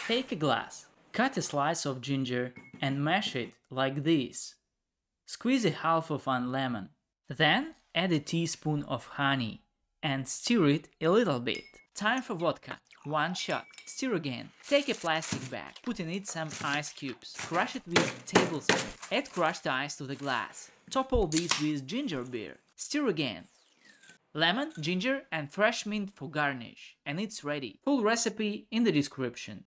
Take a glass, cut a slice of ginger and mash it like this. Squeeze a half of one lemon. Then add a teaspoon of honey and stir it a little bit. Time for vodka. 1 shot. Stir again. Take a plastic bag, put in it some ice cubes. Crush it with a tablespoon. Add crushed ice to the glass. Top all this with ginger beer. Stir again. Lemon, ginger and fresh mint for garnish. And it's ready. Full recipe in the description.